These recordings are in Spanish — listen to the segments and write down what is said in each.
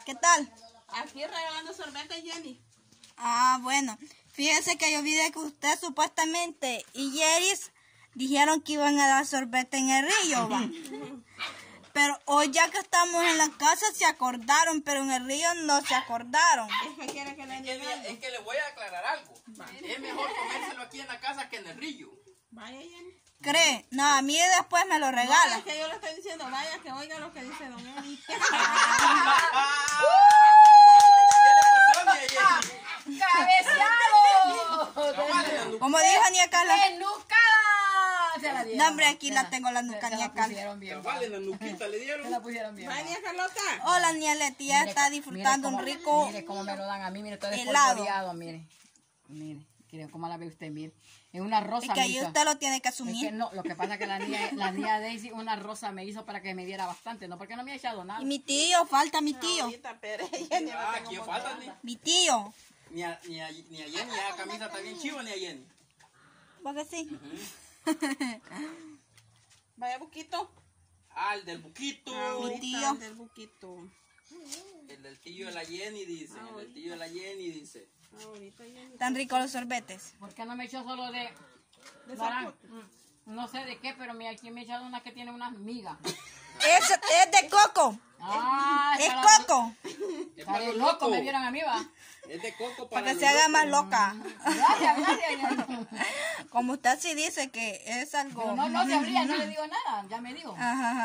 ¿Qué tal? Aquí regalando sorbete, Jenny. Ah, bueno. Fíjese que yo vi de que usted supuestamente y Yeris dijeron que iban a dar sorbete en el río, va. Pero hoy ya que estamos en la casa se acordaron, pero en el río no se acordaron. Es que quiere que le diga algo. Es que le voy a aclarar algo. Es mejor comérselo aquí en la casa que en el río. Vaya, Jenny. ¿Cree? No, a mí después me lo No, regala. es que yo le estoy diciendo, vaya, que oiga lo que dice don Eli. ¿Qué le pasó, Jenny? ¡Cabeceado! Como dijo Nia Carla. ¡Enucada! Se la dieron. No, hombre, aquí la tengo la nuca, Se Nia la Carla. pusieron bien. Vale, la nuquita le Se dieron. la pusieron bien. Vaya, Carlota. Hola, Nia Leti, ya Mire está cómo- disfrutando mire un cómo- rico... Mire cómo me lo dan a mí, mire, todo helado. espolvoreado, mire. Mire, cómo la ve usted, mire. Es una rosa. Es que ahí me hizo. usted lo tiene que Es que asumir. no, lo que pasa es que la niña Daisy una rosa me hizo para que me diera bastante, no porque no me ha echado nada. Y mi tío, falta mi tío. Ahorita, pero Jenny no Ah, tengo ¿quién por falta? nada. Mi tío. Ni a Jenny, la camisa está bien chiva, ni a Jenny. ¿Por qué sí? Vaya, Buquito. Ah, el del buquito. Ahorita tío. el del Buquito. El del tío de la Jenny dice. El del tío de la Jenny dice. Ahorita, Jenny. Tan ricos los sorbetes. ¿Por qué no me echó solo de zapote. no sé de qué, pero aquí me he echado una que tiene unas migas. Es de coco. Ah, Es para- coco. Es para para el los loco locos. me vieron a mí, va. Es de coco Para para que los se haga locos. más loca. Gracias. Como usted sí dice que es algo... Pero no se abría, no le digo nada, ya me dijo.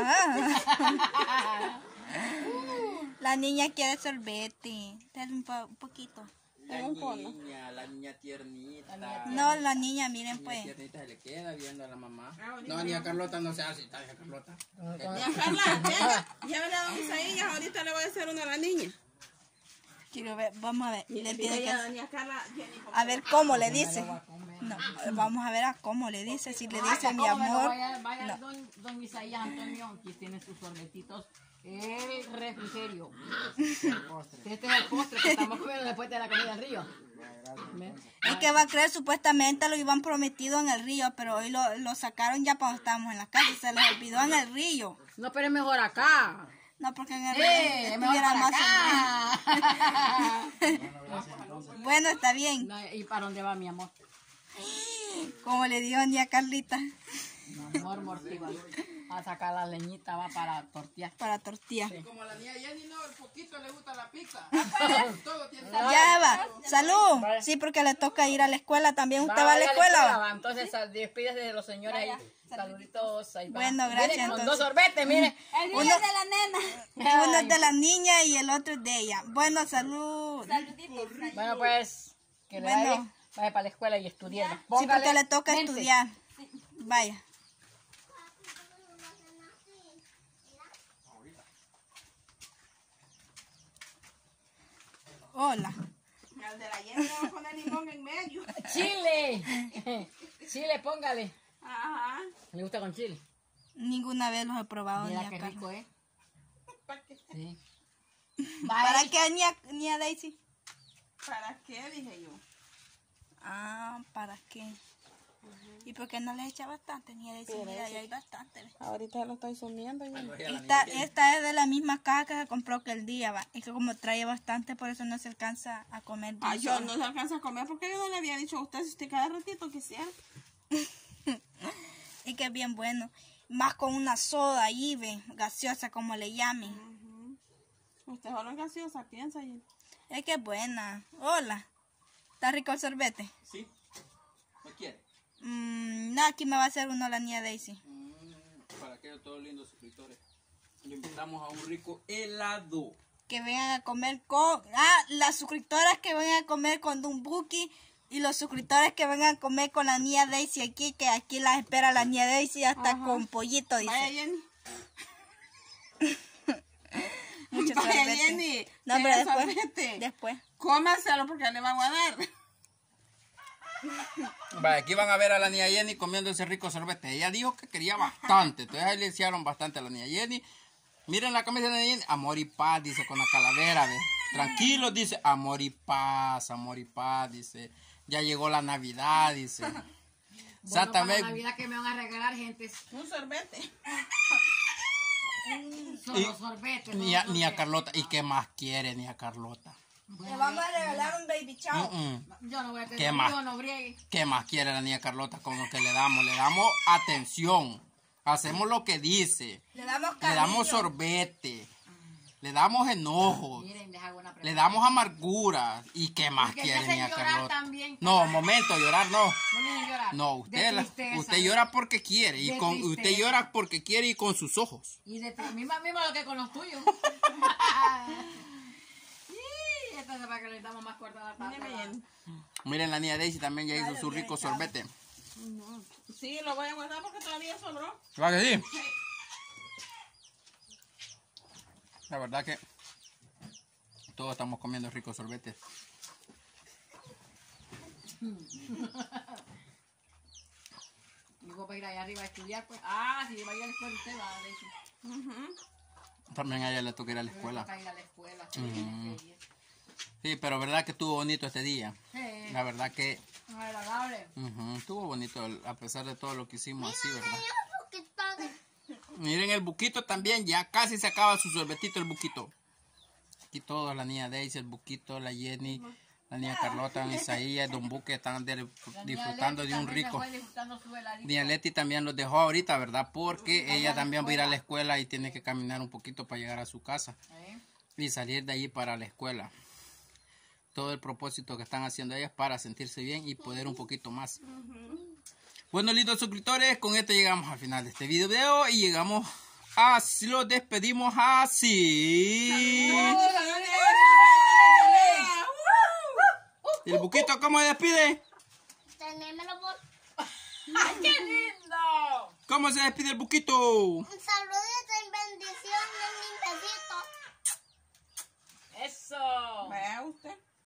Ajá. La niña quiere sorbete. Dale un poquito. La niña tiernita. No, la niña, miren La pues. niña tiernita se le queda viendo a la mamá. No, ni a Carlota no se hace, está hija Carlota. Ya, Carla, venga. Llévale a don Isaías. Ahorita le voy a hacer una a la niña. Quiero ver, vamos a ver. Le tiene Dile que... a doña Carla, Jenny, por A ver cómo le dice. No, vamos a ver a cómo le dice. Si le dice mi amor. Vaya No. don Isaías Antonio, aquí tiene sus sorbetitos. El refrigerio. Este es el postre que estamos comiendo después de la comida del río. Es que va a creer, supuestamente lo iban prometido en el río, pero hoy lo sacaron ya cuando estábamos en la casa. Se les olvidó en el río. No, pero es mejor acá. No, porque en el río Es mejor estuviera para más. acá. Bueno, está bien. No, ¿y para dónde va mi amor? Como le dijo ni a Carlita, Mi amor mortival. A sacar la leñita, va para tortear. para tortilla. Como a la niña Jenny no, el poquito le gusta la pizza. Todo tiene Ya va. Salud. Sí, porque le toca ir a la escuela también. ¿Usted va a la escuela? Va. Entonces, despídese de los señores ahí. Saluditos. Ahí va. Bueno, gracias, Mire, con entonces. dos sorbetes, mire. Uno es de la nena. Uno es de la niña y el otro es de ella. Bueno, salud. Bueno, pues, que le Bueno. vaya para la escuela y estudie. Sí, porque le toca estudiar. Vaya. Hola. Al de la Jenny le voy a poner limón en medio. Chile. Chile, póngale. Ajá. ¿Le gusta con chile? Ninguna vez los he probado. Mira ni qué acá. rico, ¿eh? Sí. ¿Para qué ni a Daisy? ¿Para qué? Dije yo. Ah, ¿para qué? ¿Y por qué no le echa bastante? Ni a Daisy, mira, ahí hay bastante. ¿Ves? Ahorita lo estoy sumiendo. Esta es de la misma caja que se compró aquel día, va. Es que como trae bastante, por eso no se alcanza a comer. Ah, yo no se alcanza a comer porque yo no le había dicho a usted si usted cada ratito quisiera. Y que es bien bueno. Más con una soda ahí, ve, gaseosa, como le llamen. Usted solo en gaseosa, piensa. Es que es buena. Hola. ¿Está rico el sorbete? Sí. ¿No quiere? No, aquí me va a hacer uno la niña Daisy. Para aquellos todos lindos suscriptores. Le invitamos a un rico helado. Que vengan a comer con... Ah, las suscriptoras que vengan a comer con Don Buki. Y los suscriptores que vengan a comer con la niña Daisy aquí. Que aquí las espera la niña Daisy hasta con pollito, dice. Vaya, Jenny. Mucho Vaya, sorbete. Jenny. No, pero Tenga después. sorbete. Después. Cómaselo porque le vamos a dar. Vaya, aquí van a ver a la niña Jenny comiendo ese rico sorbete. Ella dijo que quería bastante. Entonces ahí le hicieron bastante a la niña Jenny. Miren la camisa de la niña Jenny. Amor y paz, dice con la calavera. ¿Ve? Tranquilo, dice. Amor y paz, dice. Ya llegó la Navidad, dice. Bueno, para la Navidad que me van a regalar, gente. Un sorbete. Solo sorbete. Ni a Carlota. ¿Y qué más quiere ni a Carlota? Le vamos a regalar un baby chow. Yo no voy a tener. ¿Qué más? Yo no briegue. ¿Qué más quiere la niña Carlota con lo que le damos? Le damos atención. Hacemos lo que dice. Le damos Le cariño. damos sorbete. Le damos enojos. Miren, les hago una pregunta. Le damos amargura. ¿Y qué más Porque quiere te hacen niña llorar Carlota? también. No, momento, llorar no. No me dejen llorar. No, usted llora porque quiere. Y De con usted tristeza. llora porque quiere y con sus ojos. Y de mismo lo que con los tuyos. Y entonces para que le damos más corta la tarde. Miren, la niña Daisy también ya hizo su rico sorbete. Sí, lo voy a guardar porque todavía sobró. ¿Verdad que sí? La verdad que todos estamos comiendo ricos sorbetes. Y vos para ir allá arriba a estudiar, pues. Ah, si va a ir a la escuela, usted va a decir. También a ella le toca ir a la escuela. Le toca ir a la escuela. Sí, pero verdad que estuvo bonito este día. Sí. La verdad que Agradable. estuvo bonito a pesar de todo lo que hicimos así, ¿verdad? Miren el buquito también, ya casi se acaba su sorbetito el buquito. Aquí todos, la niña Daisy, el buquito, la Jenny, la niña Carlota, Isaías, Don Buque están disfrutando de un rico. Niña Leti también los dejó ahorita, ¿verdad? Porque ella también va a ir a la escuela y tiene que caminar un poquito para llegar a su casa y salir de allí para la escuela. Todo el propósito que están haciendo ellas para sentirse bien y poder un poquito más. Bueno, lindos suscriptores, con esto llegamos al final de este video y llegamos así, los despedimos así. ¿Y el buquito cómo se despide? ¡Ay, qué lindo! ¿Cómo se despide el buquito? Un saludito.